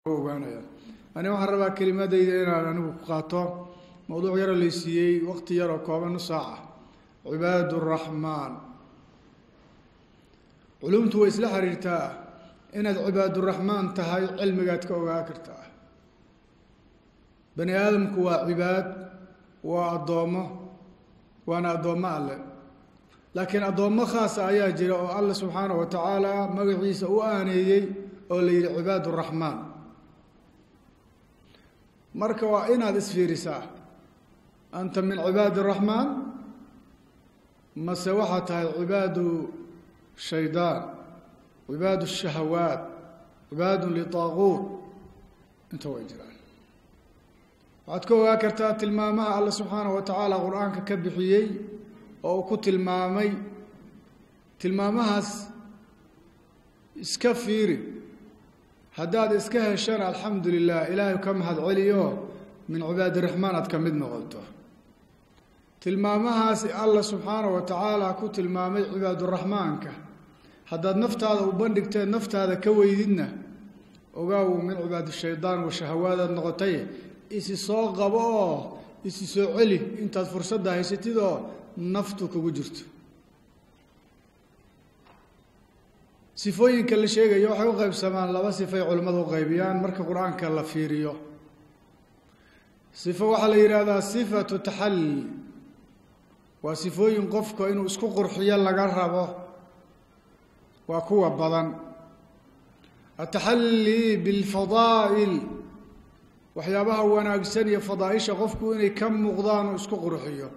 أنا وحربا كلمة دي أنا قاطع موضوع يرى اللي سيء وقت يرى كوابا نص ساعة عباد الرحمن علومت وإصلاح ريتا إن عباد الرحمن تهاي علم قاتك وغاكرتا بني آدم كوا عباد وأضومه وأنا أضومه الله لكن أضومه خاصة أيها جراء الله سبحانه وتعالى مقعيس وآنيي أولي عباد الرحمن مركوا إن هذا اسفيرسا أنت من عباد الرحمن ما سوحتها عباد الشيطان عباد الشهوات عباد لطاغوت انت ويجران وعدكوا كرتا تلمامها الله سبحانه وتعالى قرآنك كبحيي أو كتلمامي تلمامها اسكفيري هداد اسكه الشرع الحمد لله إلهي كم هذا عليو من عباد الرحمن أتكمدنا قلته تلمامها الله سبحانه وتعالى كتلمامي عباد الرحمن كه هداد نفت هذا وبندقتين نفت هذا كويدنا وقاو من عباد الشيطان وشهوات النغطية إسي صوغ غباه إسي سوعلي انت فرصة ده يستيدو نفتك وجرت سيفوين كل شيء يوحي وغيب سمان لبا سيفي علماء وغيبيان مركب قرآن كلا فيريو صفة وحل هذا صفة تحل وصفوين قفكو إنه اسكو قرحيا لقربه وكوة بضن التحلي بالفضائل وحيابها وناقسانية فضائشة قفكو إنه كم مغضان واسكو قرحيا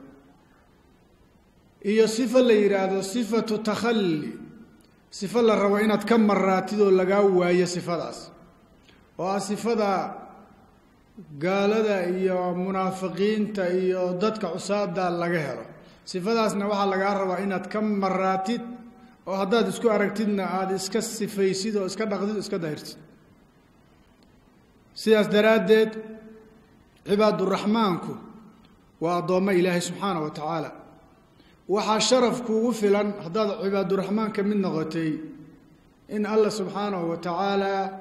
هي صفة هذا صفة تخلي صفة الروائنة كم مرات تدو لقاوة هي صفة داس وصفة قال دا إيا منافقين تا إيا ضدك عصاد دا لقاهرة صفة داس نوحا لقاها الروائنة كم مرات وهذا اسكو أركتنا هذا اسكا صفة سيدو اسكا نقدد اسكا دايرت سياس درادت عباد الرحمن كو وأضوم إلهي سبحانه وتعالى وحا شرفكو وفلا هذا عباد الرحمن كمن نغتي إن الله سبحانه وتعالى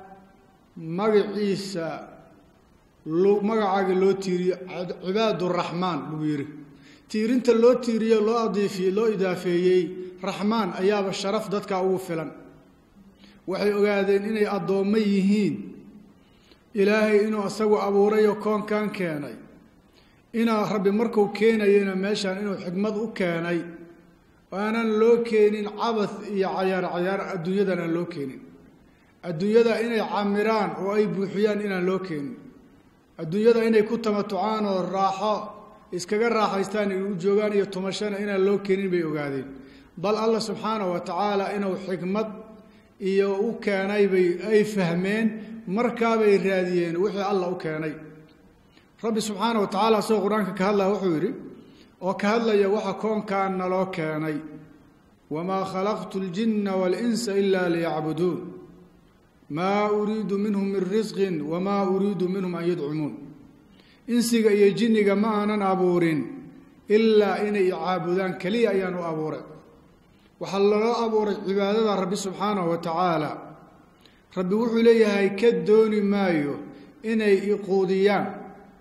مقعيسا مقعاق لو تيري عباد الرحمن لويري تيرينت لو تيري لو أضيفي لو إضافيي رحمن أياب الشرف دادك وفلا وحي أغادين إني أضوميهين إلهي إنو أسوى أبو ريو كون كاني إنا ربي مركو كيني إنا ماشان إنو حكمة كاني وأنا لو كينين عبث إيا عيار الدنيا دانا لو كينين الدنيا دا إنا عامران وأي بوحيان إنا لو كينين الدنيا دا إنا كتمتعان والراحة إسكاقر راحة يستاني وجوغان يتمشان إنا لو كينين بيوغادين بل الله سبحانه وتعالى إنو حكمة إيا كاني بي أي فهمين مركابي الراديين وحي الله كاني ربي سبحانه وتعالى سوى قرآنك كهلا وحوري وكهلا يوحى كون كان لو كاني وما خلقت الجن والإنس إلا ليعبدون ما أريد منهم من رزق وما أريد منهم أن يدعمون إنسيق يجنق ما أنا أبورين إلا إن يعابدان كلي أيان أبورين وحللا أبورين عبادة ربي سبحانه وتعالى ربي وحليها يكدوني مايو إني يقوديان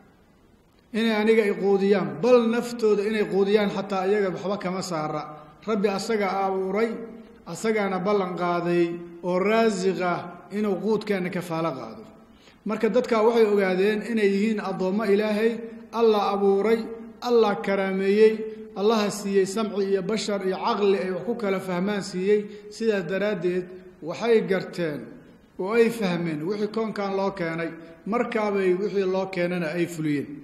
إني أنيق يقوديان بل نفتود إني يقوديان حتى أيقا بحبك مسارة ربي أساقا أبوري أساقا نبالن قاضي ورازقا إنو قود كان كفالة قادو مركدتك وحي أقادين إني يهين أضوما إلهي الله أبوري الله كراميي الله سيي سمعي بشر عقلي وحكوك لفهمان سيي سيدا دراديد وحي قرتين وأي فهمين وحي كون كان الله كاني مركابي وحي الله كاننا أي فليين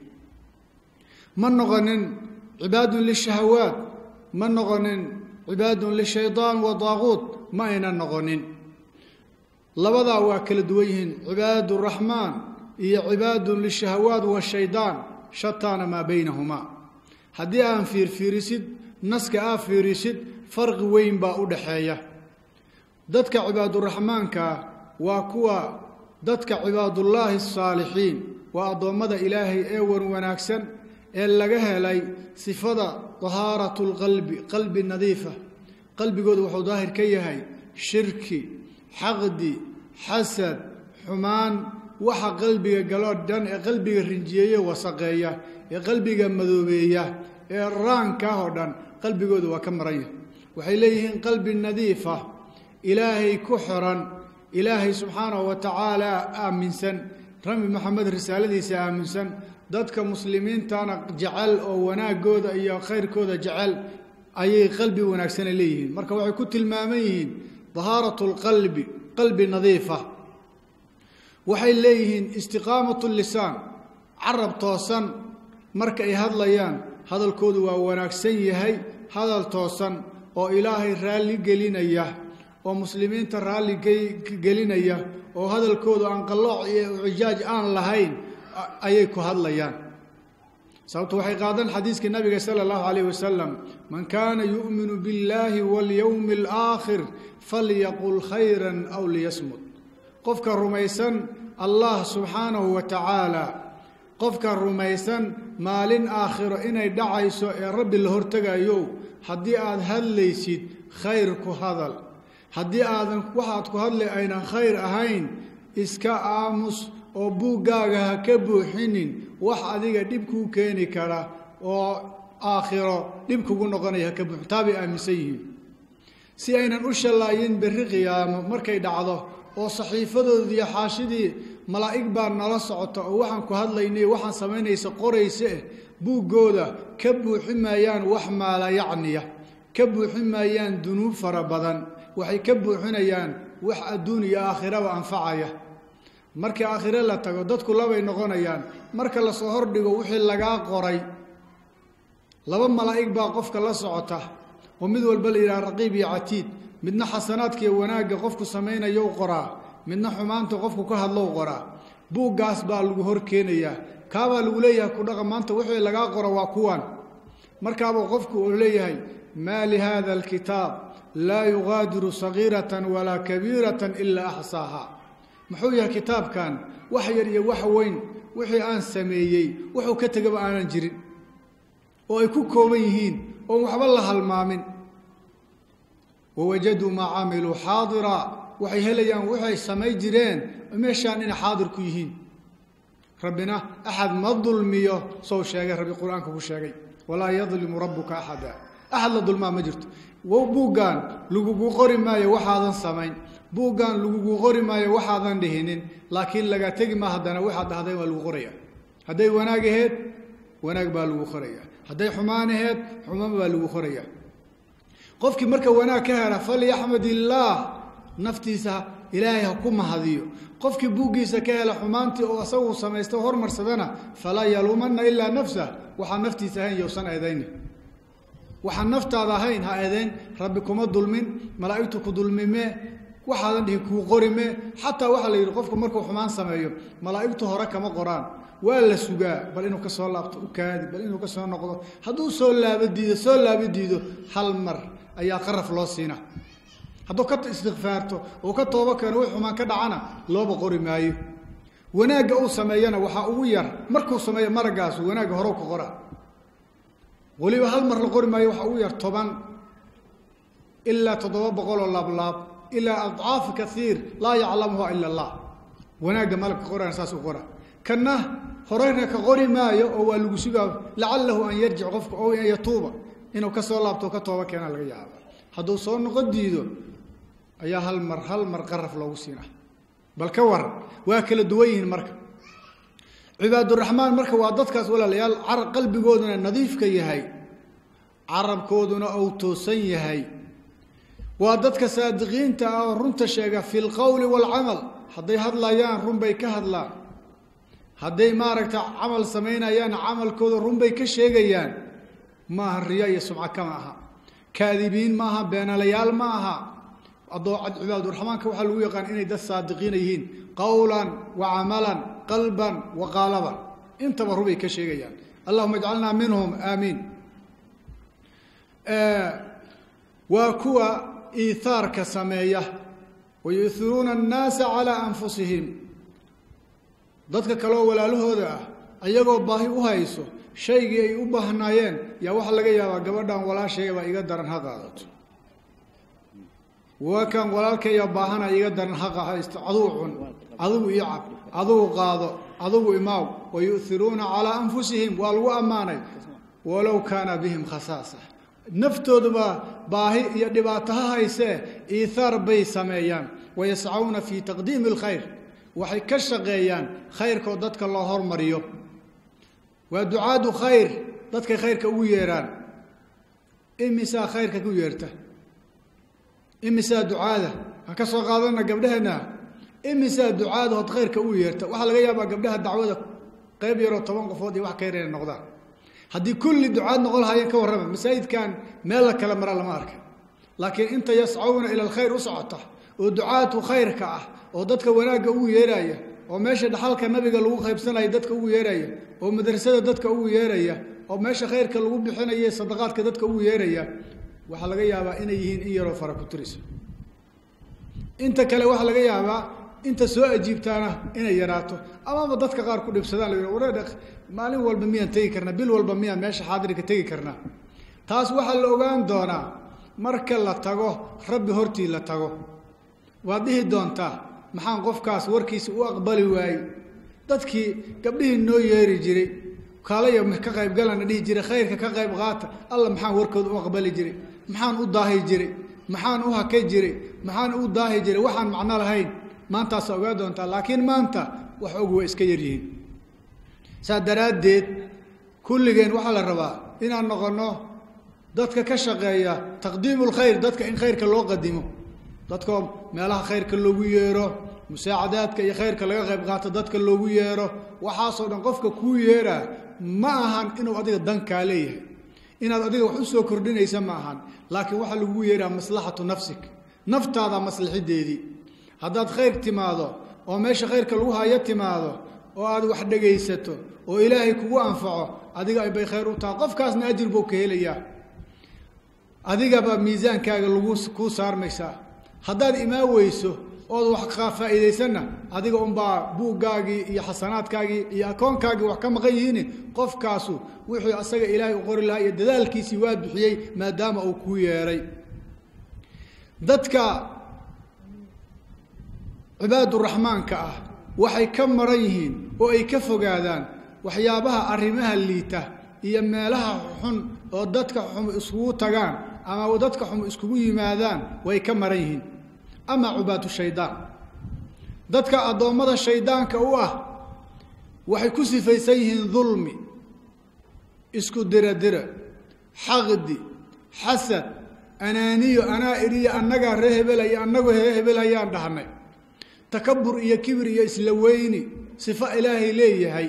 من نغنن عباد للشهوات من نغنن عباد للشيطان وضاغوت ما إنا نغنن لبضا واكل دويهن عباد الرحمن هي عباد للشهوات والشيطان شتان ما بينهما هدي أن فيرسد نسك فيرسد فرق وين با ودخايا ددك عباد الرحمن كا وكوا ددك عباد الله الصالحين وأضمد إلهي أور وناكسن إلا جهلي صفة طهارة القلب قلب النظيفة قلب جود وحظاهر كيهاي شركي حقدي حسد حمان waxa qalbiga galo dhan ee qalbiga rinjiyeeya wasaqeeya ee qalbiga madoobeeya ee raanka oo dhan qalbigoodu waa ka maraya waxay leeyihiin qalbi nadiif ah ilaahay ku xiran ilaahay subxaanahu wa tacaala aaminsan nabi maxamed risaaladiisa aaminsan dadka muslimiintana jecel oo wanaagooda iyo khayrkooda jecel ayay qalbi wanaagsan leeyihiin marka waxay ku tilmaaman yihiin dahaaratul qalbi qalbi nadiifa waxay leeyihiin istiqaamatul lisaan carab toosan marka ay hadlayaan hadalkoodu waa wanaagsan yahay hadal toosan oo ilaahay raali gelinaya oo muslimiinta raali gelinaya oo hadalkoodu aan qalooc iyo ujaaj aan lahayn ayay ku hadlayaan sababtu waxay qaadan xadiiska nabiga sallallahu alayhi wasallam man kana yu'minu billahi wal yawmil aakhir falyaqul khayran aw liyasmut qofka rumaysan allah subhanahu wa ta'ala qofka rumaysan maalin aakhiro inay dhacayso ee rabbi la hortagayo haddii aad hadlaysid khayr ku hadal haddii aadan waxaad ku hadlay aynan khayr ahayn iska aamus oo buuggaaga ha ka buuxinin wax adiga dhib kuu keeni kara oo aakhiro dhib kugu noqonaya ka buux taabi aaminsan yihiin si aynan u shalaayin berri qiyaamo markay dhacdo oo saxiifadooda iyo xaashidii malaa'ig baa nala socota oo waxaan ku hadlaynay waxaan samaynaysa qoraysa buuggooda ka buuximayaan wax maala yacniya ka buuximayaan dunuub fara badan waxay ka buuxinayaan wax adduun iyo aakhiraba anfacaya marka aakhira la tago dadku labay noqonayaan marka la soo hordhigo wixii laga qoray laba malaa'ig baa qofka la socota oo mid walba la yiraahdo raqiib iyo atiid midna xasanaadka iyo wanaagga qofku sameeyo qoraa midna xumaanta qofku ka hadlo qoraa buugaas baa lagu hor keenaya kaaba lagu leeyahay ku dhaqa maanta wixii laga qoro waa kuwan markaaba qofku uu leeyahay ma li hada alkitab la yughadiru saghiratan wala kabiratan illa ahsaha muxuu yahay kitaabkan wax yar iyo wax weyn wixii aan sameeyay wuxuu ka tagaba aanan jirin oo ay ku kooban yihiin oo waxba la halmaamin wawajadu ma amilu hadira waxay helayaan waxay samay jireen meeshaan in xaadir ku yihiin rabbina ahad ma dulmiyo soo sheegay rabbi quraanka ku sheegay wala yadlimu rabbuka ahada ahad la dulma ma jirto buugaan lagu qori maayo waxaadan samayn buugaan lagu qori maayo waxaadan dhihinin laakiin laga tagi ma hadana waxa dhahday waa lagu qoraya haday wanaag aheed wanaag baa lagu qoraya haday xumaan aheed xumaan baa lagu qoraya qofkii marka wanaag ka hela falyahmadillah naftiisa ilaahay ku mahadiyo qofkii buugiisa ka hela xumaantii oo asagu sameeysto hormarsadana fala yalumanna illa nafsa waxa naftiisa ahayn yowsan eedayn waxa naftaada ahayn ha eedayn rabbi kuma dulmin malaa'iktu ku dulmime waxaadan dhihi ku qorime xataa waxa la yiri qofku markuu xumaan sameeyo malaa'iktu hore kama qoraan waa la sugaa bal inuu ka soo laabto u kaadi bal inuu ka soo noqdo haduu soo laabadiido hal mar ayaa qaraf loo siina hadduu ka istighfaarto oo ka tooba keeno wax xumaan ka dhacana looba qori maayo wanaaga uu sameeyana waxa ugu yar markuu sameeyo maragaas wanaaga hore ku qora waliba hal mar la qori maayo waxa ugu yar 10 illa 700 laab ila adhaaf kathir la ya'lamuha illa Allah wanaaga malka qoraan saas u qora kana horeyna ka qori maayo oo waa lagu sugaa la'allahu an yarjic qofka oo yatuuba inuu ka soo laabto ka tooba keena laga yaabo hadduu soo noqon diido ayaa hal mar qaraf loogu siina bal ka war waa kala duwayn marka cibaadu rahmaan marka waa dadkaas walaalayaal qalbigooduna nadiif ka yahay carabkooduna oo toosan yahay waa dadka saadiqiinta ah runta sheega fil qawl wal amal haday hadlayaan run bay ka hadlaan haday maaragta amal sameynayaan amalkooda run bay ka sheegayaan ma riya iyo sumca kama aha kaadibiin maaha beenalayal maaha adoo cibaadu rahmaanka waxa lagu yaqaan inay dad saadiqiin yihiin qawlan wa amalan qalban wa qalaban inta rubay ka sheegayaan allahumma ij'alna minhum aamin wa kuwa iitharka sameeya wa yuthiruna an-nas ala anfusihim dadka kale walaalahooda ayagoo baahi u hayso shaygii ay u baahnaayeen yaa waxa laga yaabaa gabadhan walaasheega iga daran ha qaadato waa kan walaalkeeya baahana iga daran ha haysto aduucun أضو يعب أضو قاضو أضو إماو ويؤثرون على أنفسهم والو أماني ولو كان بهم خصاصة نفتو دبا باهي يدباتها هايسه إيثار بي سميان ويسعون في تقديم الخير وحي كشغيان خير كودتك الله هرمريو ودعاء خير دتك خير كو ييران إمسا خير كو ييرته إمسا دعاء هكسو قادنا قبلهنا إمسا دعاء هاد خير كو ييرته waxa laga yaabaa gabdhaha dacwada qayb yar oo 10 qofood iyo wax ka yareen noqdaan hadii kulli ducaad noqol hayeen ka warrama masaajidkan meel kala mar lama arka laakiin inta yas'auna ila alkhayr us'ata oo ducaatu khayrka ah oo dadka wanaaga ugu yeeraya oo meesha dhaxalka nabiga lagu qaybsanayo dadka ugu yeeraya oo madrasada dadka ugu yeeraya oo meesha khayrka lagu bixinayo sadaqaadka dadka ugu yeeraya waxa laga yaabaa inay yihiin in yar oo fara ku tiriso inta kale waxa laga yaabaa inta soo ajiibtaana inay yaraato ama dadka qaar ku dhibsadaan la wareed maalin walba miyaan tagi karna bil walba miyaan meesha xaadirka tagi karna taas waxa la ogaan doonaa marka la tago rabbi hortii la tago waa dhihi doontaa maxaan qofkaas warkiisa u aqbali waayay dadkii gabdhihii noo yeeri jiray kaalaya ka qayb galana dhihi jiray khayrka ka qayb qaata alla maxaan warkooda u aqbali jiray maxaan u daahi jiray maxaan u hakay jiray maxaan u daahi jiray waxaan macna lahayn maanta soo ogaa doontaa laakiin maanta wax ugu iska yaryihiin saadaradeed kulligeen waxa la rabaa inaan noqono dadka ka shaqeeya taqdiimul khayr dadka in khayrka loo qadimo dadka meelaha khayrka loogu yeero musaacadaadka iyo khayrka laga qayb qaato dadka loogu yeero waxa soo dhan qofka ku yeera ma ahan inuu adiga dan ka leeyahay inaad adiga wax u soo kordhinaysa ma ahan laakiin waxa lagu yeeraa maslahatu nafsik naftaada maslaxideedii haddaad khayr timaado oo meesha khayrka lagu hayo timaado oo aad wax dhageysato oo ilaahay kugu anfaco adiga ay bay khayr u tahay qofkaasna ajir buu ka helayaa adiga ba miisaankaaga lagu ku saarmaysaa haddaad imaan weyso oo wax ka faa'iideysana adiga baa buugaagi iyo xasanaadkaagi iyo akoonkaagi wax ka maqan yihiin qofkaasu wixii asaga ilaahay u qori lahaa iyo dadaalkiisii waa bixiyay maadaama uu ku yeeray dadka cibaadu rahmaanka ah waxay ka maran yihiin oo ay ka fogaadaan waxyaabaha arrimaha liita iyo meelaha xun oo dadka xum isugu tagaan ama dadka xum isugu yimaadaan way ka maran yihiin ama cibaadu shaydaan dadka adoomada shaydaanka u ah waxay ku sifaysan yihiin dhulmi isku diradira xaqdi xasad anaaniyo ana iriya annaga reebelay annagu reebelayaan dhahnay تكبر إيا كبر إيا إسلويني صفاء إلهي ليهي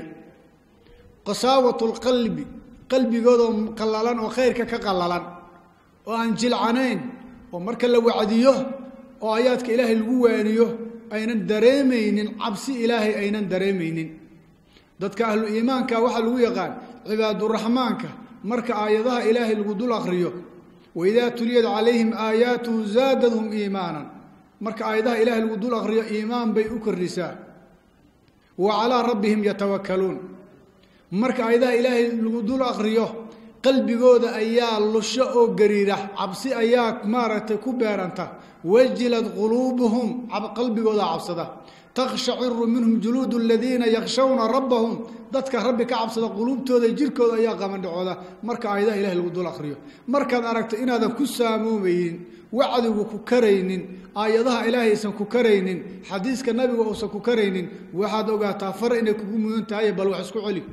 قساوة القلب قلبي قدهم قلالان وخيرك كقلالان وأنجل عنين ومركا لو عديه وآياتك إلهي القوانيه أين الدريمين عبسي إلهي أين الدريمين ذاتك أهل الإيمان كوحل ويغان عباد الرحمن مركا آياتها إلهي القدول أخريه وإذا تليد عليهم آياته زادهم إيمانا marka aayadaha ilaahay lagu dul aqriyo iimaan bay u kordhisaa wa ala rabbihim yatawakkaluun marka aayadaha ilaahay lagu dul aqriyo qalbigooda ayaa lusho oo gariira cabsi ayaa maaragtay ku beeranta wajilad qulubuhum qalbigooda cabsada takhsha'iru minhum juludul ladina yakhshawna rabbahum dadka rabbi ka cabsada qulubtooda jirkooda ayaa qamandhacooda marka aayadaha ilaahay lagu dul aqriyo markaad aragto inaadan ku saamoobeen wacdigu ku karaynin aayadaha ilaahay san ku karaynin xadiiska nabiga oo san ku karaynin waxaad ogaataa far inay kugu mudan tahay bal wax isku celi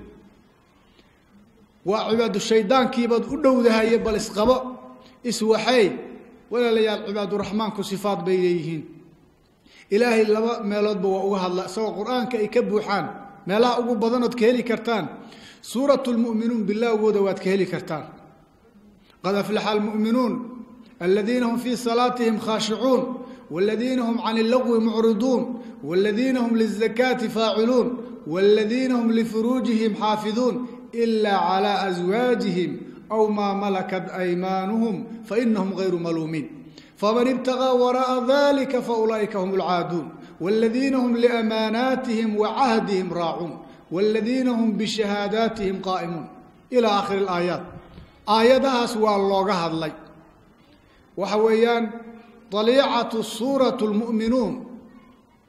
waa cibaadu shaydaankii bad u dhowdahay bal isqabo iswaxay wala la yaal cibaadu rahmaanku sifaad bay leeyihiin ilaahay laba meeloodba waa uga hadla soo quraanka ay ka buuxaan meelaha ugu badan oo ka heli kartaan suuratul mu'minuun billaah wada waad ka heli kartaan qad aflaha al mu'minuun الذين هم في صلاتهم خاشعون والذين هم عن اللغو معرضون والذين هم للزكاة فاعلون والذين هم لفروجهم حافظون إلا على أزواجهم أو ما ملكت أيمانهم فإنهم غير ملومين فمن ابتغى وراء ذلك فأولئك هم العادون والذين هم لأماناتهم وعهدهم راعون والذين هم بشهاداتهم قائمون إلى آخر الآيات آياتها سوى الله هذا وحويان طليعة سورة المؤمنون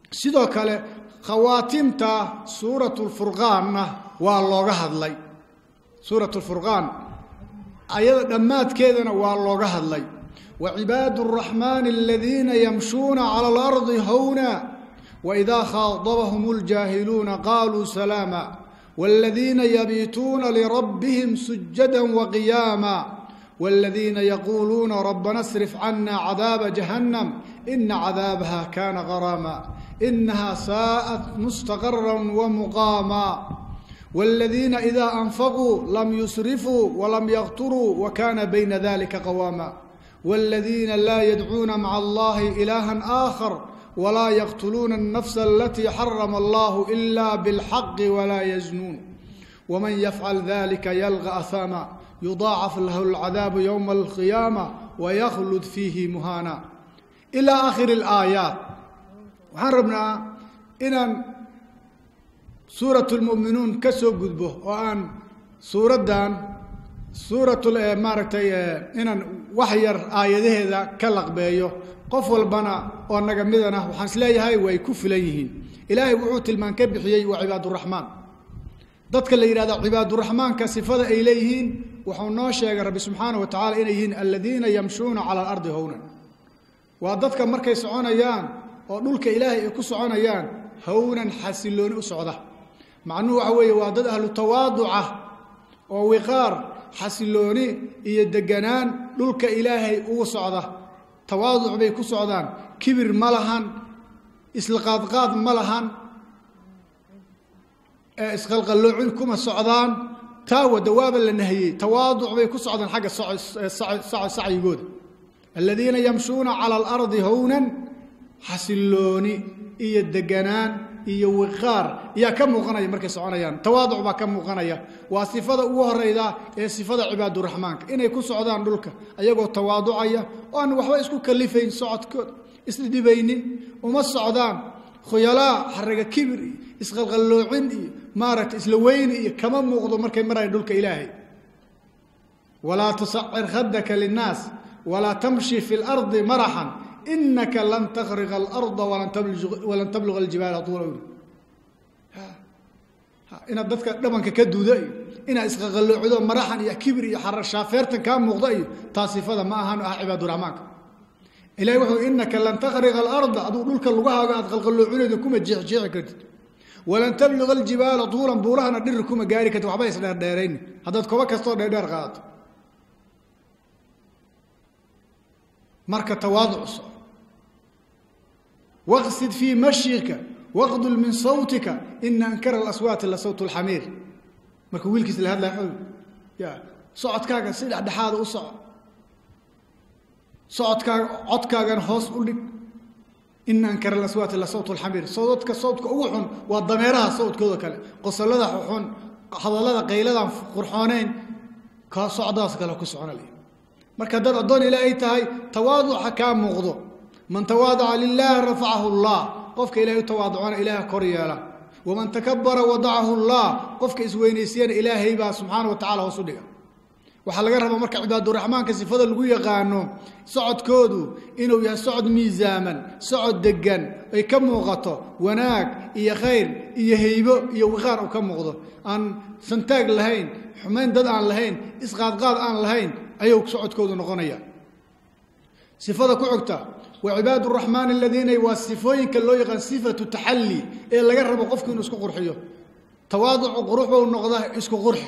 sidoo kale khawaatimta suuratul furqaanna waa looga hadlay suuratul furqaan ayada dhammaadkeedana waa looga hadlay وعباد الرحمن الذين يمشون على الأرض هونا وإذا خاطبهم الجاهلون قالوا سلاما والذين يبيتون لربهم سجدا وقياما والذين يقولون ربنا اصرف عنا عذاب جهنم إن عذابها كان غراما إنها ساءت مستقرا ومقاما والذين إذا أنفقوا لم يسرفوا ولم يقتروا وكان بين ذلك قواما والذين لا يدعون مع الله إلها آخر ولا يقتلون النفس التي حرم الله إلا بالحق ولا يزنون ومن يفعل ذلك يلقى أثاما يضاعف له العذاب يوم القيامة ويخلد فيه مهانا إلى آخر الآيات. وحربنا إن سورة المؤمنون كسو قدبه وأن سورة دان سورة مارتي إن وحير آياته ذا كلق بيو قفل بنا وأنك مدنا وحنس لي هاي ويكف ليهين إلهي وعوت المنكب حيي وعباد الرحمن ضدك اللي يراد عباد الرحمن كصفة إليهين وحناشا رب سبحانه وتعالى إليهين الذين يمشون على الأرض هونا وضدك مركز عونيان ونلك إلهي يكس عونيان هونا حسلون أسعده مع أنه عوي وضد أهل التواضع ووقار حسلوني يدجنان دولك إلهي وصعده تواضع بيكو صعدان كبر ملهن إسلقاض ملهن إسقلقلوعن كما صعدان تاو دواب النهي تواضع بيكو صعدان حق الصعي يقول الذين يمشون على الأرض هونا حسلوني يدجنان iyo waqaar ya ka muuqanaya markay soconayaan tawaadu ba ka muuqanaya waa sifada ugu horeyda ee sifada cibaadu rahmaanka inay ku socdaan dhulka ayagoo tawaaducaya oo aan waxba isku kalifayn socodkood isdibaynin uma socdaan khuyala xaraga kibir isqalqaloocin iyo maarat isla weyn iyo kama muuqdo markay marayaan dhulka ilaahay wala tus'ir khaddaka linnas wala tamshi fil ardi marahan إنك لن تخرق الأرض ولن تبلغ الجبال طولا إن الدفك دمك كدودي إن إسقال عذو مراحن يا كبر يا حر شافرتن كان مغضي تصف هذا ما هن عباد الرحمن إلهي وحو إنك لن تخرق الأرض أدو لك اللغة قاعد خلق عندكم الجيع كده ولن تبلغ الجبال طولا بورهنا دركم جاركة وحبايس دارين هذا كوك استور دار غاط مركة تواضع واقصد في مشيك واغضل من صوتك إن أنكر الأصوات لصوت الحمير مركو ويلكس لهذا الحلو يا صعد كاغا سيدع دحاد وصعد صعد كاغا عد كاغا هوس قولك إن أنكر الأصوات لصوت الحمير صوتك أوحن والضميرها صوت كذا كلا قصر لذا ححن حضر لذا قيل لذا قرحانين كصعداس كلا كسعنا لي مركا دار الدون إلى أي تهي تواضع حكام مغضو من تواضع لله رفعه الله قفك إلهي تواضعون إله كريالا ومن تكبر وضعه الله قفك إسوينيسيان إلهي با سبحانه وتعالى وصدقه وحال قرب مركع عباد الرحمن كسفضل القوية قانو سعد كودو إنو يا سعد ميزاما سعد دقان أي كم وغطو وناك إيا خير إيا هيبو إيا وغار وكم وغطو أن سنتاق لهين حمين دد عن لهين إسقاط عن لهين أيوك سعد كودو نغنيا صفة كعكتا وعباد الرحمن الذين يوصفون كاللو يغن صفة تحلي إيه اللي قرب قفك إنه اسكو قرحيه تواضع قروحه والنقضة اسكو قرح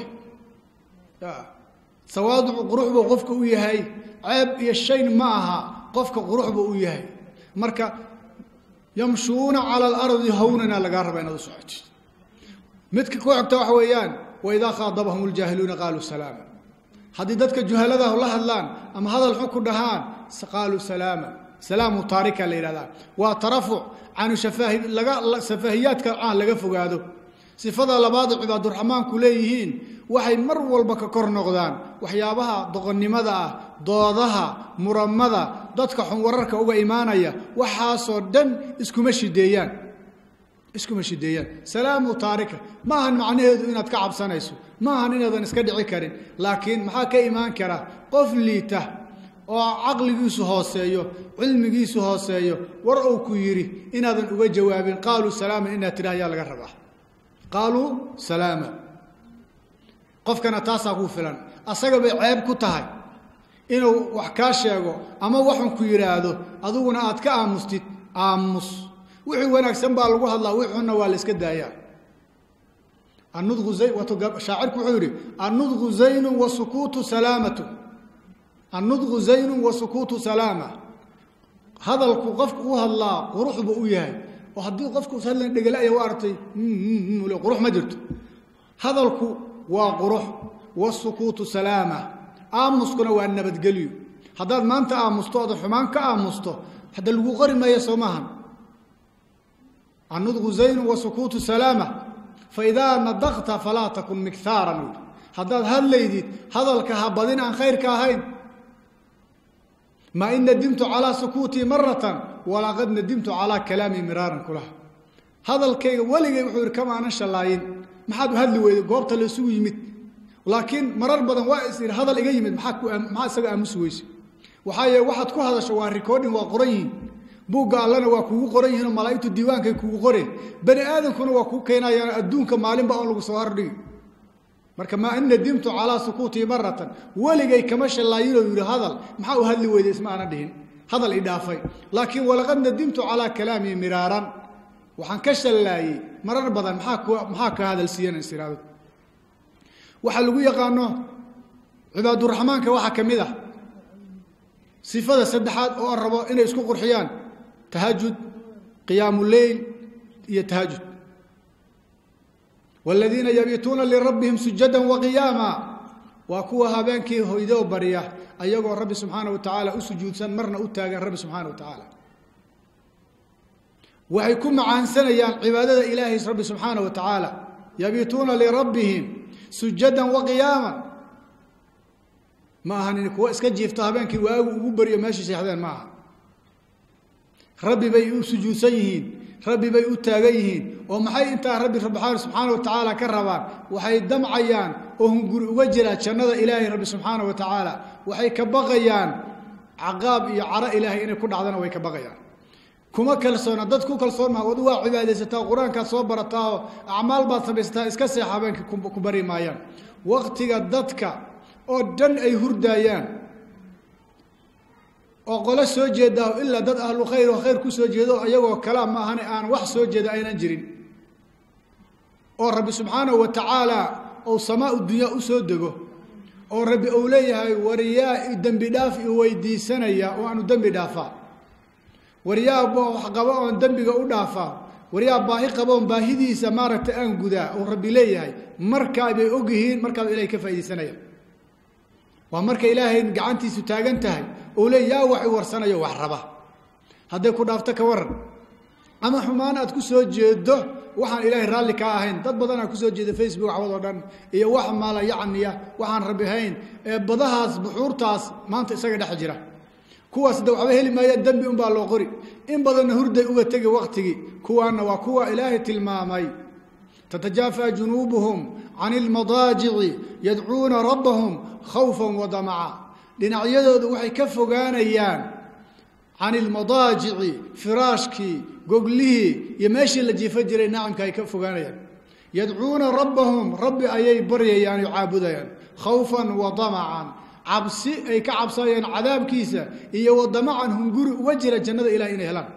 تواضع قروحه وقفك وياهي عيب يشين معها قفك قروحه وياهي مركا يمشون على الأرض هوننا لقرب إنه سعود متك كوعك توحويان وإذا خاطبهم الجاهلون قالوا سلاما حديدتك الجهالة الله اللان أما هذا الحكم دهان قالوا سلاما سلام طارق ليلى وترفع عن سفاهيات كان لغا فغادو صفada labaad cibaad الرحمن kuleeyihiin waxay mar walba ka kor noqdaan waxyaabaha doqonnimada ah doodaha muramada dadka xun wararka uga iimaanaya waxa soo dhan iskuma shideeyaan salaamu taarika ma ahan macnaheedu inaad ka cabsanayso ma ahan inaadan iska dhici karin laakiin maxaa ka iimaan kara qof liita وعقليسو هوسيو علميسو هوسيو ور او ku yiri inaadan uga jawaabin qaalu salaama inaa tiraahyaa laga rabaa qaalu salaama qofkana taasa ku filan asaga bay ceeb ku tahay inuu wax ka sheego ama waxan ku yiraahdo adiguna aad ka aamustid aamus wixii wanaagsan baa lagu hadlaa wixuna waa la iska daayaa النضغ زين شاعرك وحوري النضغ زين وسكوت سلامة النضغ زين وسكوت سلامة هذا القفك هو الله قروح بقوياه وحدي قفك سلم دجلاء وارتي ولا قروح ما درت هذا الكو وقروح والسكوت سلامة آمسكنا وأن بتجليو هذا ما أنت آمستو حمان كآمستو هذا الوغر ما يسمعهم النضغ زين وسكوت سلامة فإذا نضغت فلا تكن مكثارا هذا هل ليدي هذا الكهبدين عن خير كاهين ما إن ندمت على سكوتي مرة ولا قد ندمت على كلامي مرارا كلها هذا الكي ولي يحور كما نشا لاين ما حد هل ويد قوبت اللي سوي يمت لكن مرار بدن وايسير هذا اللي يمت ما سقى مسويس وحايا واحد كو هذا شوار ريكوردين وقرين buuga allana waa kugu qoran yihiin malaa'iktu diiwaanka kugu qoreen bani aadankuna waa ku keenayaan adduunka maalinba oo lagu soo hordhig marka ma in nadimtu ala sukuti maratan waligay kama shalaayino yiri hadal maxaa u hadli weeyday isma aan dhihin hadal idaafay laakiin walaqad nadimtu ala kalaami miraran waxaan ka shalaayay marar badan maxaa ka hadal siiyana siraado waxa lagu yaqaano cibaadu rahmaanka waxa kamid ah sifada saddexaad oo rabo inay isku qurxiyaan تهجد قيام الليل يتهجد والذين يبيتون لربهم سجدا وقياما وكوها بانكي هيدو بريا ايغو رب سبحانه وتعالى اسجود سن مرنا وتاغن رب سبحانه وتعالى وحيكون عن سنيان عباده الهي رب سبحانه وتعالى يبيتون لربهم سجدا وقياما ما هني كو اسك جيفتا بانكي واغو بريا ماشي سيخدان معها ربي بي سجوسيين ربي بي تاغيين ومحي انت ربي سبحانه وتعالى كربان وحي دمعيان وهم وجرا جنده الهي ربي سبحانه وتعالى وحي كبقيان عقاب يا عراء الهي ان كدعدنا way كبقيان kuma kalsoona dadku kalsoon ma wadu waa cibaadeysataa quraanka soo barataa acmaal baad sameystaa iska seexabanka ku bari maayaan waqtiga dadka oo dhan ay hurdayaan oo qolo soo jeeda illa dad ahlu khayr oo khayr ku soo jeedo ayagoo kalaam ma ahan aan wax soo jeeda aynan jirin oo rabbi subhanahu wa ta'ala oo samaa dunya u soo dego oo rabbi uu leeyahay wariyaa dambi dhaaf iyo weydiisanaya oo aanu dambi dhaafaa wariyaa wax qabo oo dambiga u dhaafaa wariyaa baahi qabo oo baahidiisa maaragta aan gudaa oo rabbi leeyahay marka ay ogyihiin marka ilaahay ka faa'iideysanaya ومرك إلهي قعنتي ستاجنتها أولي يا وحي ورسنا يا وحربة هذا كود أفتك ورن أما حمانا تكسر جده وحن إلهي رالي كاهين تبضنا كسر جد فيسبوك عوض ودن إيه وحن مالا يعني وحن ربيهين بضهاس بحور تاس ما أنت سجد حجرة كواس دو عبيه لما يدم بيوم بالوقري إن بدنا هرد وتجي وقتي كوانا وكوا إلهي تلمامي تتجافى جنوبهم عن المضاجع يدعون ربهم خوفا وطمعا لنعيدود waxay ka fogaanayaan عن المضاجع فراشكي غوغلي يمشي la jiifa jiray naamka ay ka fogaanayaan يدعون ربهم ربي ayay baryayaan yaabudayaan خوفا وطمعا cabsi ay ka cabsayaan cadaabkiisa iyo wadamacan hunguri wajira jannada ilaahay inay helaan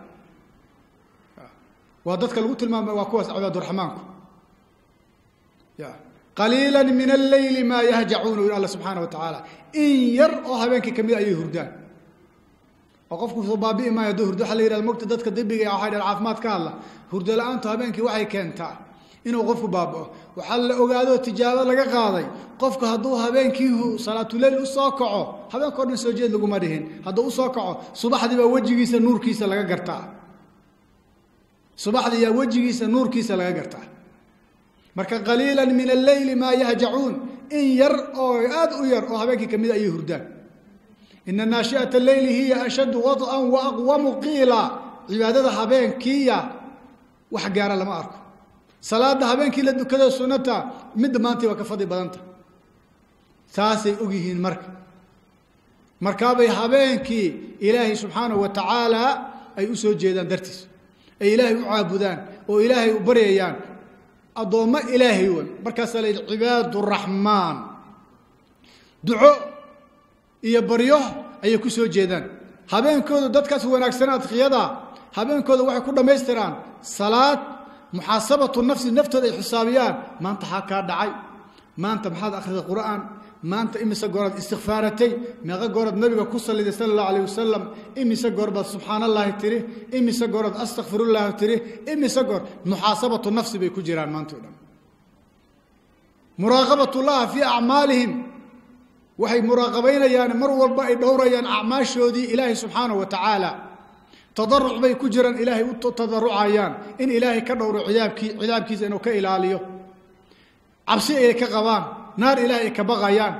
waa dadka lagu tilmaamay waa kuwaas cibaadu rahmaanku يا قليلا من الليل ما يهجعون الى الله سبحانه وتعالى ان يروا هبنك كميد اي هردان وقفكم صبابي ما يدور دخل الى المقت ددك دبيغا يا حيد العافمات كالله هرد لانت هبنك waxay keentaa inuu qofku baabo waxa la ogaado tijaabo laga qaaday qofku haduu habeenkii salaatu leyl u soo kaco habeenkii oo soo jeed lagu madhiin haduu u soo kaco subaxdii ba wajigiisa nuurkiisa laga gartaa subaxdii ya wajigiisa nuurkiisa laga gartaa marka qaliilan min al-layl ma yahja'un in yar oo aad u yar oo habeenkii kamid ay hurdaan inna naashi'ata al-layl hiya ashaddu wad'an wa aqwamu qila cibaadada habeenkiya wax gaar lama arko salaada habeenkii la dukada sunnata mid maanta waa ka fadhi badanta saasay og yihiin marka markaabay habeenkii ilaahay subxaanahu wa tacaala ay u soo jeedaan dartiis ay ilaahay u caabudaan oo ilaahay u baryayaan addoommo ilaahay wan markaasaa la yidhi cibaaduraxmaan duco iyo baryo ayay ku soo jeedaan habeenkooda dadkaas wanaagsanaa adqiyada habeenkooda waxay ku dhammaystiraan salaad muxaasabatu nafsi naftooda ay xisaabiyaan maanta xaa kaa dhacay maanta maxaad akhriday qur'aan maanta imise goorad istighfaaratay meeqa goorad nabiga ku salliday sallallahu alayhi wasallam imise goorbaad subxaanallahi tiri imise goorad astaghfirullah tiri imise goor muxaasabatu nafsi bay ku jiraan maanta oo dhan muraaqabatullah fi a'maalihim waxay muraaqabaynayaan mar walba ay dhowrayaan acmaashoodii ilaahay subxaanahu wa tacaala tadarruc bay ku jiraan ilaahay u tadarrucayaan in ilaahay ka dhowro cidaabkiisa inuu ka ilaaliyo cabsi ay ka qabaan naar ilaahay ka baqayaan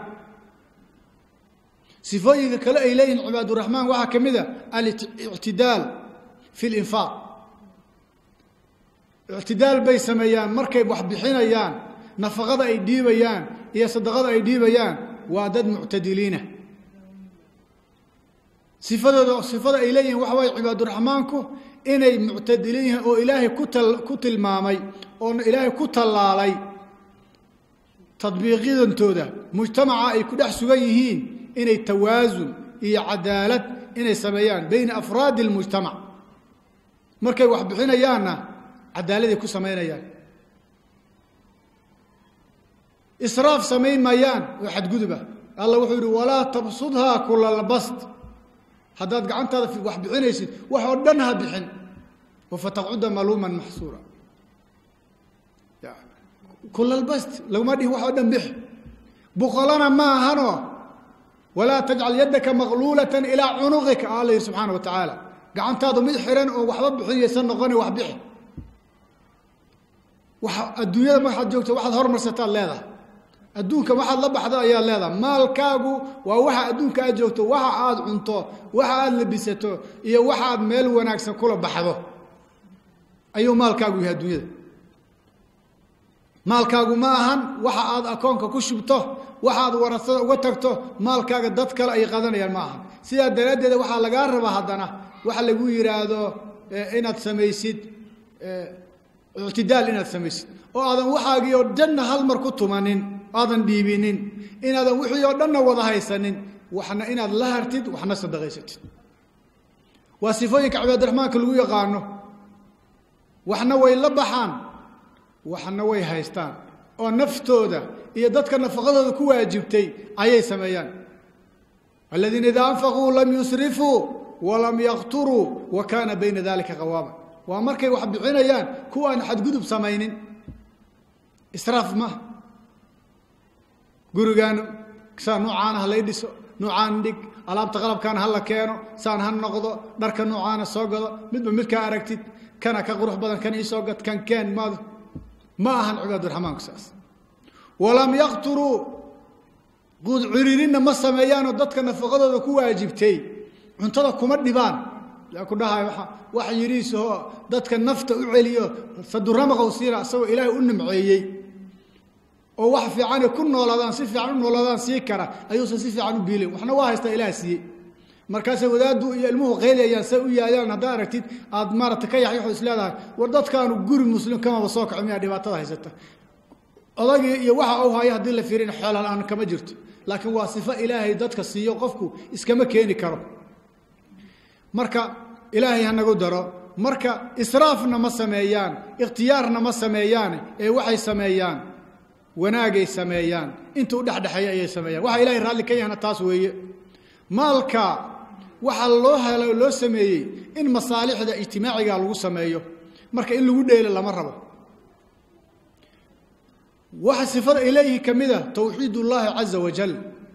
sifooyinka kale ay leeyihiin cibaaduraxmaan waxaa ka mid a al-i'tidaal fi al-infaaq i'tidaal bay sameeyaan markay wax bixinayaan nafaqada ay dhiibayaan iyo sadaqada ay dhiibayaan waa dad muctadiliina sifada ay leeyihiin waxa waaye cibaaduraxmaanku inay muctadiliin yihiin oo ilaahay ku tilmaamay oo ilaahay ku tallaalay tadbiiqidantooda mujtamaca ay ku dhex sugan yihiin inay tawaasun iyo cadaalad inay sameeyaan bayna afraadi almujtamac markay wax bixinayaanna cadaaladay ku samaynayaan israaf samayn maayaan oo xadguduba allah wuxuu yidhi walaa tabsudhaa kula albast haddaad gacantaada wax bixinaysid wax oo dhan ha bixin wafataqcuda maluuman maxsuura kula albast laguma dhihin wax oo dhan bix buqolana ma ahano walaa tajcal yadaka maqluulatan ilaa cunuqika allah yidhi subxaana wa tacaala gacantaadu mid xiran oo waxba bixinaysan noqoni wax bixi wax adduunyada markaad joogto waxaad hormarsataad leedahay adduunka waxaad la baxdo ayaa leedahay maalkaagu waa waxa adduunka aad joogto waxa aad cunto waxa aad labisato iyo waxa aad meel wanaagsan kula baxdo ayuu maalkaagu yahay adduunyada maalkaagu ma ahan waxa aad akoonka ku shubto waxa aad warasada uga tagto maalkaaga dad kale ay qadanayaan ma ahan sidaa daraaddeed waxaa lagaa rabaa haddana waxa lagu yidhaahdo inaad samaysid ictidaal inaad samaysid oo aadan waxaagii oo dhanna hal mar ku tumanin aadan dhiibinin inaadan wixii oo dhanna wada haysanin waxna inaad la hartid waxna sadaqaysatid waa sifooyinka cibaaduraxmaanka lagu yaqaano waxna way la baxaan waxna way haystaan oo naftooda iyo dadka nafaqadooda ku waajibtay ayay sameeyaan alladina idha anfaquu lam yusrifuu walam yaqturuu wa kaana bayna dalika qawaama waa markay wax bixinayaan kuwa aan xadgudub samaynin israaf ma gurigaan saa noocaana ha lay dhiso noocaan dhig alaabta qalabkaan ha la keeno saan ha noqdo dharka noocaana soo gado midba midkaa aragtid kana ka qurux badan kan ii soo gad kan keen maad ما أهن عباد الرحمن كساس ولم يقتروا قد عريرين ما سميان ودتك نفقده كو واجبتي cuntada kuma dhibaan yaa ku dhahay wax yiriis oo dadka nafta u celiyo fadurama qowsiira asoo ilaahay u nimceeyay oo wax fiican ku noolaadaan si fiican u noolaadaan si kara ayuu si fiican u biilay waxna waa haysta ilaahay siiyay markaas wadaadu iyo ilmuhu qeelayaan say u yaayaan hada aragtid aad maarta ka yaxay wax isleedahay war dadkaanu guri muslim kama soo kacmiya dhibaatada haysata odagii iyo waxa uu hayo hadii la fiirin xoolaal aan kama jirto laakiin waa sifa ilaahay dadka siiyo qofku iskama keeni karo marka ilaahay hanagu daro marka israafna ma sameeyaan ikhtiyaarna ma sameeyaan ee waxay sameeyaan wanaagay sameeyaan inta u dhaxdhaxay ay sameeyaan waxa ilaahay raali ka yahay taas weeye maalka waxa loo helo loo sameeyay in masaalixda ijtimaaciga lagu sameeyo marka in lagu dheelo lama rabo waxa sifada ilaahi kamida tawxiidullah azza wa jalla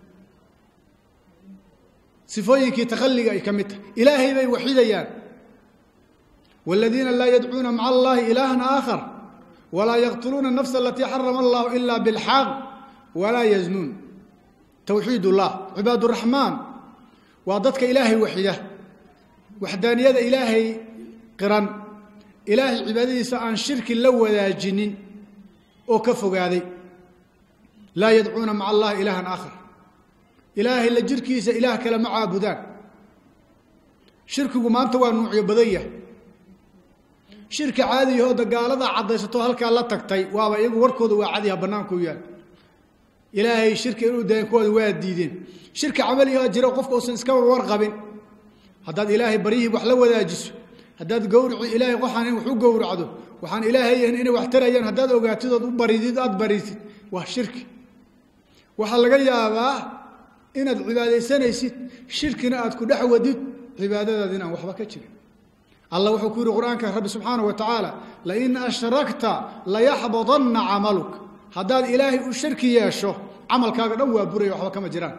صفوينك تخلق أي كمتة إلهي بي وحيديان والذين لا يدعون مع الله إلها آخر ولا يقتلون النفس التي حرم الله إلا بالحق ولا يزنون توحيد الله عباد الرحمن وضدك إلهي وحيده وحدانية إلهي قرن إلهي عبادي سأن شرك لو ذا جنين أو كفوا هذه لا يدعون مع الله إلها آخر إلهي لجركيس إله كلام عابدان شرك ما أنت ونوع بدية شرك عادي هو قال هذا عضيسته هلك الله تكتي وابا يقول وركض وعاديها بنانكو يال إلهي شرك إنه دايكود واديدين شرك عملي هاجر وقفك وسنسكور ورغبين هداد إلهي بريه وحلو ذا جسم هداد قور إلهي وحان وحو قور عدو وحان إلهي إنه واحتريان هداد وقاتد وبريديد بريديد وشرك وحلقا يابا إن العبادة سنيسيت شركنا أتكو دحوة ديد عبادة دينا وحبا كتشري الله وحكور القرآن كرب سبحانه وتعالى لئن أشركت ليحبطن عملك هداد إلهي الشرك ياشو عمل كاغا دوا بري وحبا كما جيران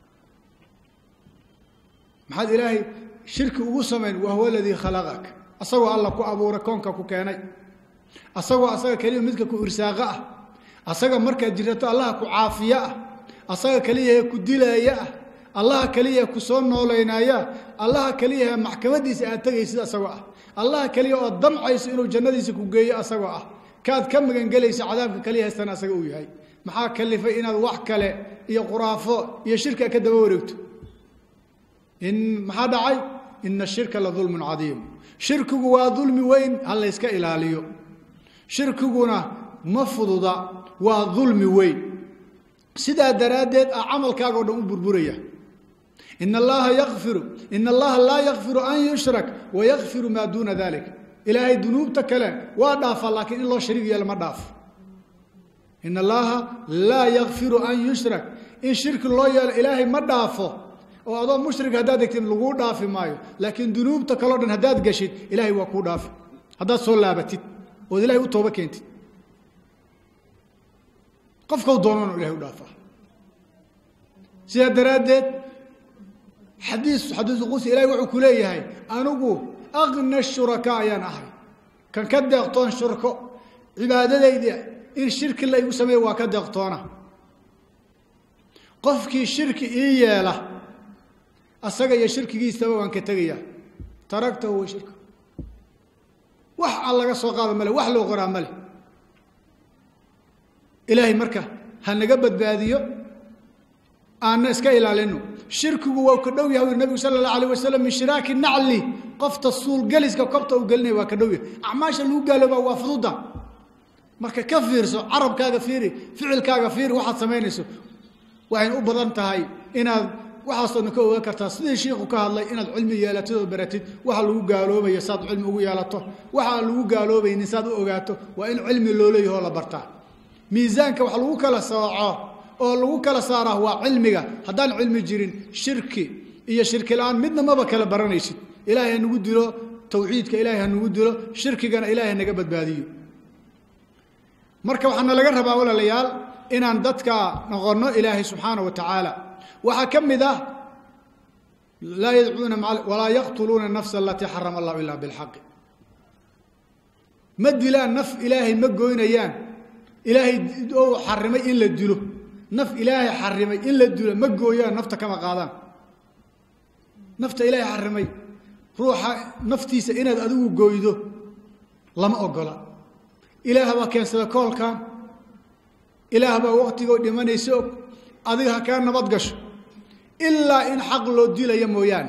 محاد إلهي شرك وسمن وهو الذي خلقك أسوى الله كو أبو ركونك كو كاني أسوى كلمة مثل كو إرساغة أسوى مركز جرته الله كو عافية أسوى كليه كو دلايا الله كليه كو صون نولينايا الله كليه محكمة ديس أتجيس أسوى الله كليه الضم عيس إنه جنة ديس كو جاي أسوى كاد كم من جليس عذاب كليه سنة أسوي هاي محا كلفة إن الوحكلة يا قرافة يا شركة كده ورقت إن هذا عي إن الشرك لظلم عظيم شرك هو ظلم وين الله يسكا إلى شرك هنا مفضوض وظلم وين سيدا درادت عمل كاغو دون بربريه إن الله لا يغفر أن يشرك ويغفر ما دون ذلك إلهي ذنوب تكلا وداف لكن الله شريك يلا ما داف إن الله لا يغفر أن يشرك إن شرك الله يا إلهي ما دافه وهذا مشرك هداد كتير لغو دافي مايو لكن ذنوب تكلون هداد قشيد إلهي وكو دافي هذا صلابتي وإلهي وتوبة كنت قفكوا دونون إلهي ودافع سيادة ردت حديث قوس إلهي وعكولي هاي أنقو أغنى الشركاء يا نحي كان كد يغطون شركاء عبادة دي إن الشرك اللي يسميه وكد يغطونه قفكي الشرك إيه له أسرع يشرك يستوى عن كتريا تركته هو شرك وح الله قصوا قام مله وح لو غرام مله إلهي مركه هنجبت بهذه الناس كإلى لأنه شرك هو كدوي هو النبي صلى الله عليه وسلم من شراك النعلي قفت الصول جلس كقبته وقلني وكدوي أعماش اللي قالوا وافضوده مركه كفير سو عرب كافيري فعل كافير واحد سمينسو وين أبرمت هاي إن waxaasoo ka ogaan kartaa sidii sheekhu ka hadlay inaad cilmi yeelato baratid waxa lagu gaaloobay saad cilmi ugu yeelato waxa lagu gaaloobay in saad u ogaato waa in cilmi loo leeyahay la bartaa miisaanka waxa lagu kala sooco oo lagu kala saaraa waa cilmiga hadaan cilmi jirin shirki iyo shirki la'aan midna maba kala baranaysid ilaahay nagu dilo tawxiidka ilaahay nagu dilo shirkigana ilaahay naga badbaadiyo marka waxana laga rabaa walaalayaal inaan dadka noqono ilaahay subhanahu wa ta'ala وحكم ذا لا يدعون ولا يقتلون النفس التي حرم الله إلا بالحق مد لا نف إلهي مجوين أيام إلهي حرمي إلا الدلو نف إلهي حرمي إلا الدلو مجوين نفط كما قادم نفط إلهي حرمي روح نفتي سئنا أدو جويدو لما أقول إله ما كان سبكول كان إله ما وقت يقول لمن يسوق أذيها كان نبضقش إلا إن حق له الدين يمويان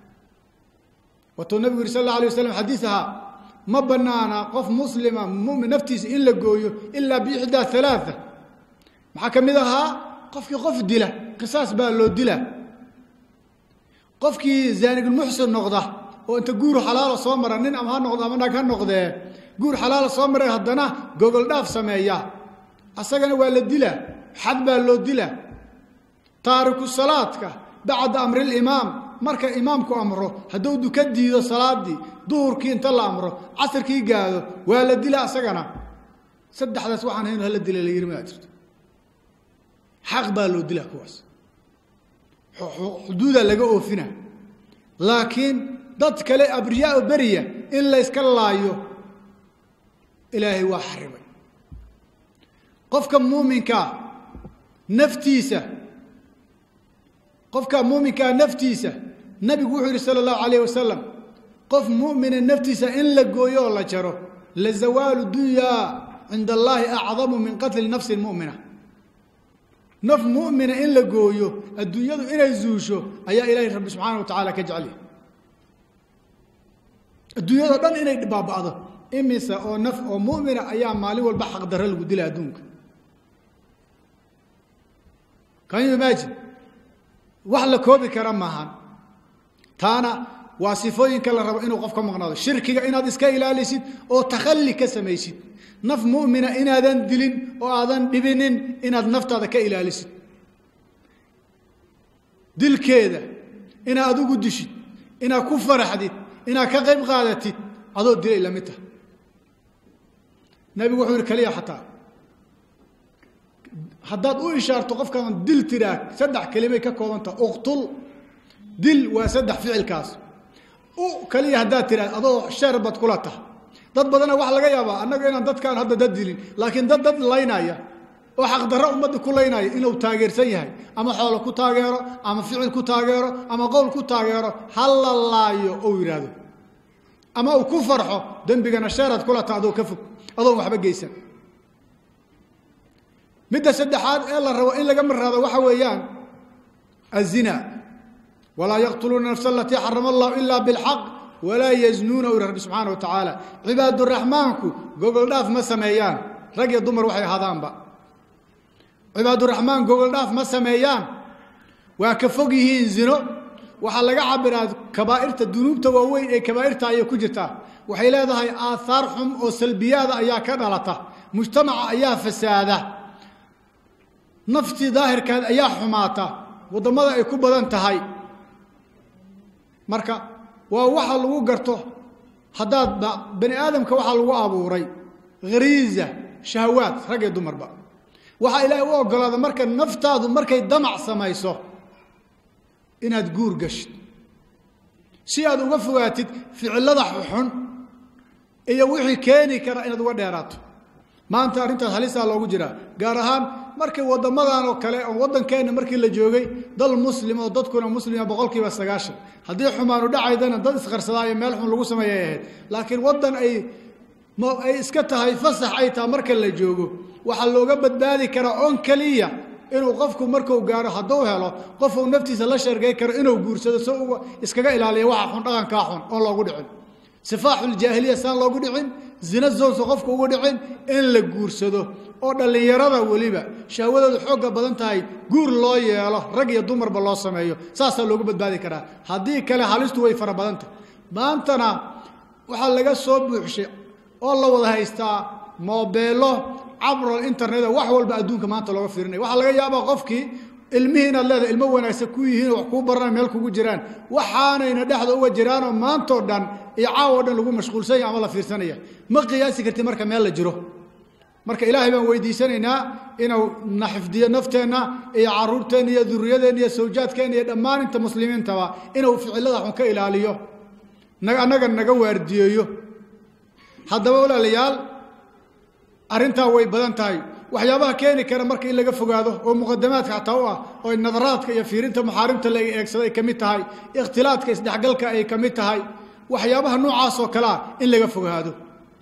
والنبي صلى الله عليه وسلم حديثها ما بنانا قف مسلمة مؤمن نفتيس إلا قويو إلا بإحدى ثلاثة محاكم ذاها قف الدلة قصاص بالله الدلة قفك زانق المحسن نقضة وانت قور حلال صامرة نين أم هالنقضة منك هالنقضة قور حلال صامرة هدنا جوجل داف سمايا أساقنا ولا الدلة حد بالله الدلة تارك الصلاة بعد أمر الإمام مركا إمامك أمره هدو كدي الصلاة دي ظهر كي انت الله أمره عصر كي قادوا ولا الدلاء سقنا سد حدث وحن هنا هلا الدلاء اللي يرمي أجرد حق بالو الدلاء كواس حدودا لقوا فينا لكن ضد كلي أبرياء برية إلا يسكال الله يو إلهي وحرمي قفك مؤمن كا نفتيسه قفك مؤمن كان نفتيسه نبي وحي صلى الله عليه وسلم قف مؤمن النفتيسه إن لقويو الله جرو لزوال الدنيا عند الله أعظم من قتل النفس المؤمنة نف مؤمن إن لقويه الدنيا إن يزوجه أي إلهي رب سبحانه وتعالى كجعله الدنيا دان إن يدبا بعضه إمسا أو نف أو مؤمن أيام مالي والبحق درل ودلها دونك كان يماجن وحلا كوبي كرام ماهان تانا وصفوين كلا رب إنه قفكم مغناض شركك إن هذا إسكاي لا ليسيد أو تخلي كسميسيد نف مؤمن إن هذا دلين أو هذا دبنين إن هذا نفط هذا كإلى ليسيد دل كذا إن هذا قدشيد إن كفر حديد إن كغيب غادتي هذا دل إلى متى نبي وحور كليه حتى حداد أو إشارة توقف كمان دل تراك سدح كلمة كقوانتا أقتل دل وسدح فعل كاس أو كليه حداد تراك أضو شربت كلته ضد بدنا واحد لقى يابا أنا قلنا ضد كان هذا ضد دلين لكن ضد لاينايا وحق درا أمد كل لاينايا إنه تاجر سيء أما حاله كتاجره أما فعل كتاجره أما قول كتاجره حل الله يؤيره أما وكفرحه دم بيجنا شارت كلته أضو كفك أضو محبة جيسا مدة سدحات إلا الروا إلا جمر هذا وحويان الزنا ولا يقتلون النفس التي حرم الله إلا بالحق ولا يزنون رب سبحانه وتعالى عباد الرحمنكو جوجل داف ما سميان رجع دمر وحي هذان با عباد الرحمن جوجل داف ما سميان وكفوقهين زنا waxa laga cabiraa kabaa'irta dunuubta waaweyn ee kabaa'irta ay ku jirtaa waxay leedahay aathar xum oo salbiyada ayaa ka dhalata mujtamaca ayaa fasaada nafti daahirkeed ayaa xumaata wadamada ay ku badan tahay marka waa waxa lagu garto hadaad bani aadamka waxa lagu abuuray غريزه shahawaad rag iyo dumarba waxa ilaahay u ogolaada marka naftaadu markay damac samayso inaad guur gashid si aad uga fogaatid ficilada xun iyo wixii keeni kara inaad uga dheeraato maanta arintaas halisa loogu jira gaar ahaan markay wadamadan oo kale oo wadankeena markii la joogay dal muslim oo dadkuna muslimiin boqolkiiba 90 hadii xumaanu dhacaydana dad isqarsadaayo meel xun lagu sameeyay laakiin wadan ay iska tahay fasax ay taa marka la joogo waxa looga badbaadi kara on kaliya inuu qofku markuu gaaro haduu helo qof uu naftiisa la shargay karo inuu guursado soo iskaga ilaaliyo waxa xun dhaqanka xun oo loogu dhicin sifaaxul jaahiliya saan loogu dhicin zina zoonso qofku ugu dhicin in la guursado oo dhalinyarada waliba shahwadoodu xoog badan tahay guur loo yeelo rag iyo dumarba loo sameeyo saasa loogu badbaadi karaa hadii kale halistu way fara badan tahay maantana waxa laga soo buuxshay oo la wada haystaa moobelo عبر الانترنت wax walba adduunka maanta looga fiirinay waxa laga yaabaa qofkii ilmihiina leedahay ilmo wanaagsan ku yihiin wax ku barana meel kugu jiraan waxaanayna dhaxda uga jiraan oo maanta oo dhan iyo caawo dhan lagu mashquulsan yahay ama la fiirsanaya ma qiyaasi kartid marka meel la jiro marka ilaahay baan weydiisanaynaa inuu naxifdiyo nafteena iyo caruurteena iyo dhurriyadeena iyo sawjaadkeena iyo dhammaan inta muslimiinta inuu ficilada xun ka ilaaliyo naga waardiyeeyo haddaba walaalayaal arinta way badan tahay waxyaabaha keeni kara marka in laga fogaado oo muqaddamaadka taa oo nadaraadka iyo fiirinta muxaarimta la eegsaday kamid tahay ikhtilaadka isdhaxgalka ay kamid tahay waxyaabaha noocaas oo kala in laga fogaado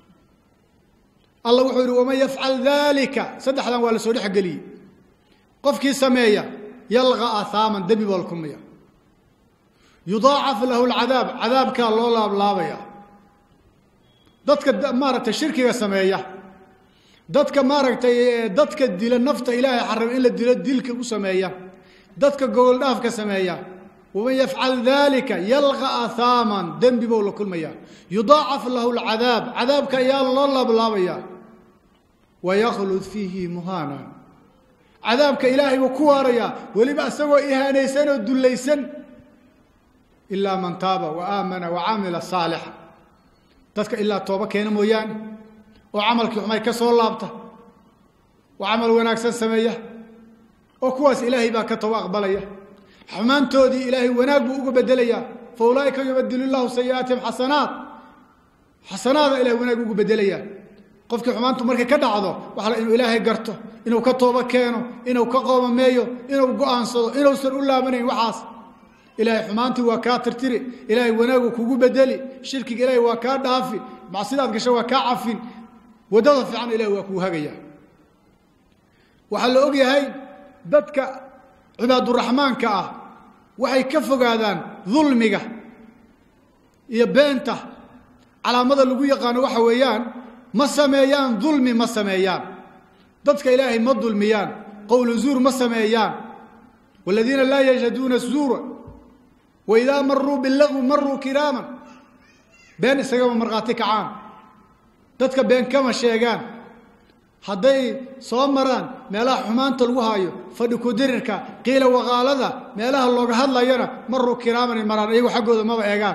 Allah wuxuu yiri wama yaf'al dhalika sadaxdan waa la soo dhaxgaliyay qofkii sameeya yalqa athaaman dabi walkumiya yudaa'af lahu al'adab adabka loo laablaabaya dadka maarata shirkiga sameeya dadka maaragtay dadka dila nafta ilaahay xaram in la dilo dilka u sameeya dadka gogol dhaafka sameeya ومن يفعل ذلك يلقى آثاما ذنب بول كل ميا يضاعف له العذاب عذابك يا الله بلا ويخلد فيه مهانا عذابك إلهي وكواريا ولما سوى إهانيسان ودليسان إلا من تاب وآمن وعمل صالحا تذكر إلا توبة كينا مويان وعملك حماي كسر لابته وعمل وناكسن سميه وكواس إلهي باك توبة قبليه حمان تودي إلهي وناك بوقو بدليا فأولئك يبدل الله سيئاتهم حسنات إلهي وناك بوقو بدليا قفك حمانتو مركي كدعضو وحلا إنو إلهي قرته إنو كتوبة كينو إنو كقوم ميو إنو قوان صدو إنو سر الله مني وحاس إلهي حمانتو وكاتر تري إلهي وناك بوقو بدلي شركك إلهي وكا دافي معصيدات قشا وكا عفين ودضف عن إلهي وكو هقيا وحلا أقيا هاي dadka cibaaduraxmaanka ah waxay ka fogaadaan dulmiga iyo beenta calaamada lagu yaqaan waxa weeyaan ma sameeyaan dulmi ma sameeyaan dadka ilaahay ma dulmiyaan qowlu zuur ma sameeyaan walladina la yajaduna zuura wa idha marru bil lagwi marru kiraman been isaga marqaati kacaan dadka been kama sheegaan hadday soo maraan meelaha xumaanta lagu haayo fadhi ku dirirka qiila waqaalada meelaha looga hadlayana marru kiraman maraan iyagu xaqooda ma eegaan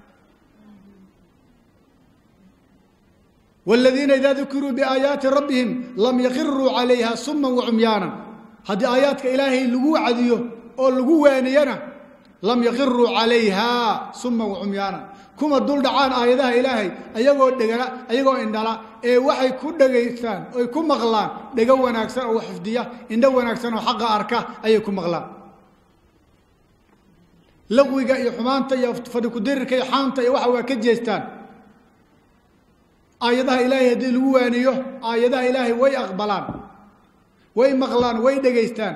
والذين إذا ذكروا بآيات ربهم لم يخروا عليها صما وعميانا هذه آيات إلهي لقوا عديه أو لقوا وانينا لم يخروا عليها صما وعميانا كما الدول دعان آياتها إلهي أيقوا الدقاء أيقوا إندلا وحي كل دقاء أو كل مغلان دقوا ناكسر أو حفدية إندوا ناكسر وحق أركاه أيكم مغلان لقوا يا حمانتا يا فدكوا ديرك يا حانتا يا وحوا كجيستان آياتها إلهي هدي الوانيو آياتها إلهي وي أقبلان وي مغلان وي دقيستان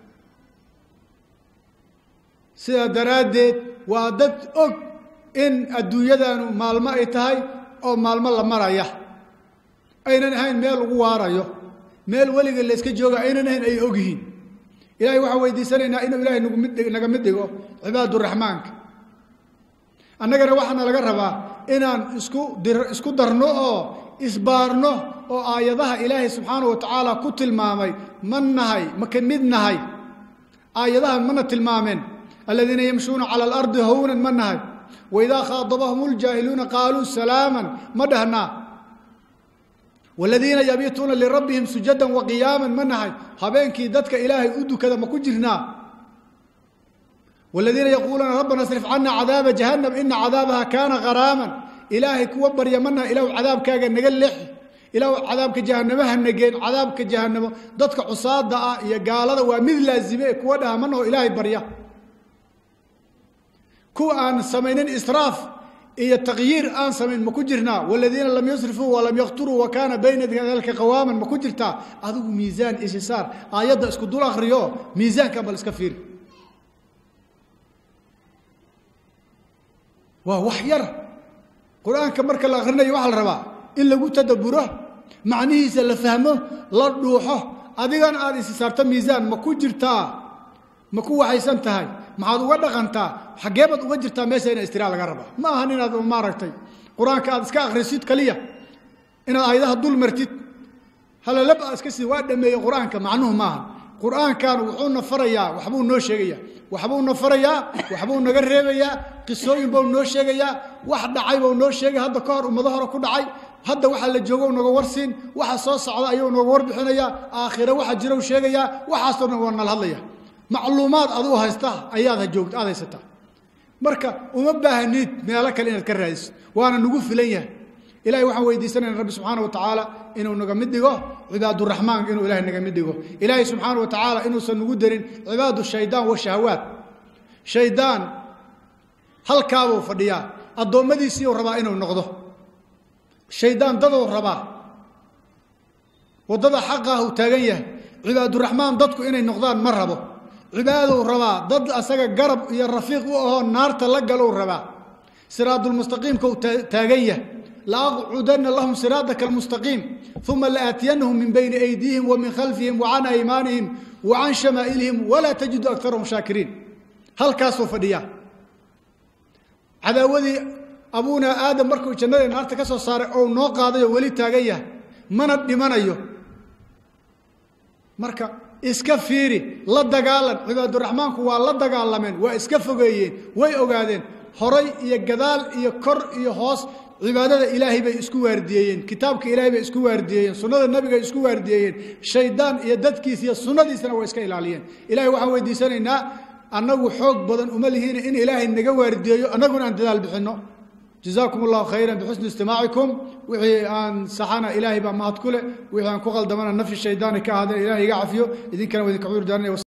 سيدا درادت وادت أك إن الدنيا مالما إتهاي أو مالما لمرايا أين نهين ميل غواريو ميل ولي اللي اسكي جوغا أين نهين أي أوغيين إلهي وحا ويدي سنة إنه إلهي نقمدقو عباد الرحمن أنك روحنا لقربا inaan isku darno oo isbaarno oo aayadaha Ilaahay subhanahu wa ta'ala ku tilmaamay mannahay ma kamidnahay aayadaha mana tilmaamen alladina yamshuna ala al-ardi hawnan mannahay wa idha khadabahumul jahiluna qalu salaman madahna walladina yabituna li rabbihim sujadan wa qiyaman mannahay habeenkii dadka Ilaahay u dukada ma ku jirnaa والذين يقولون ربنا اصرف عنا عذاب جهنم إن عذابها كان غراما إلهي كوبر يمنا إلى عذاب كاجا نجلح إلى عذاب كجهنم هنجين عذاب كجهنم ضدك عصاد يا قال هذا ومثل الزبيك وده منه إلهي بريا كو أن سمينين إسراف هي التغيير أن سمين مكجرنا والذين لم يسرفوا ولم يقتروا وكان بين ذلك قواما مكجرتا هذا ميزان إيش صار آيات اسكدول آخريو ميزان كمال اسكفير ووحير قرآن كمرك الآخرين يوحل ربا إلا قلت تدبره معنيه سلفهمه لا روحه أديان آدي صارت ميزان ما كجرتا ما كو حيسان تهاي ما عاد ولا غنتا حجابت وجرتا ما سين استراحة الغربة ما هنينا ما ركتي قرآن كأدس كآخر سيد كلية إن آياتها دول مرتد هلا لبأ اسكسي واد ما قرآن كمعنوه ما قرآن كانوا وحونا فريا وحبون نوشيا وحبون فريا وحبون نقربيا قصوين بون نوشيا واحد عيب ونوشيا هذا كار ومظهره كل عيب هذا واحد اللي جوجو نجورسين واحد صاص على أيون نجور بحنايا آخره واحد جرو شيء واحد صرنا ورنا الهضية معلومات أضوها يسته أيادها جوجت هذا يسته مركا ومبه النيت مالك اللي نتكرس وأنا نقول في ليه إلهي وحنا ويديسنا الرب سبحانه وتعالى إنه نجمده عباد الرحمن إنه إلهي نجمده إلهي سبحانه وتعالى إنه سنقدرين عباد الشيطان والشهوات شيطان هل كابو فديا الضوء مديسي وربا إنه نقضه الشيطان ضده الربا وضد حقه تاجيه عباد الرحمن ضدكم إنه نقضان مربه عباده الربا ضد أساق قرب يا الرفيق وهو النار تلقلوا الربا صراط المستقيم كو تاجيه لأقعدن لهم صراطك المستقيم ثم لآتينهم من بين أيديهم ومن خلفهم وعن أيمانهم وعن شمائلهم ولا تجد أكثرهم شاكرين هل كاسوا فديا عداوذي أبونا آدم مركو جنة نارت كاسوا صار أو نوقع هذا ولي تاجيه منت بمن أيه مركا إسكفيري لا دجالن عباد الرحمن كوا لا دجالمن وإسكفجين ويأجادين هري يجدال يكر يهاس عبادة إلهي بيسكو وارديين كتابك إلهي بيسكو وارديين سنة النبي بيسكو وارديين شيطان يدد كيس يا سنة دي سنة ويسكا إلهيين إلهي وحوي دي سنة أنه حق بدن أملهين إن إلهي النجا وارديين أنا قلنا أنت ذا البحنو جزاكم الله خيرا بحسن استماعكم وحي أن سحنا إلهي بما هتكله وحي أن كقل دمنا نفس الشيطان كهذا إلهي يعفيه إذن كانوا يذكرون دارنا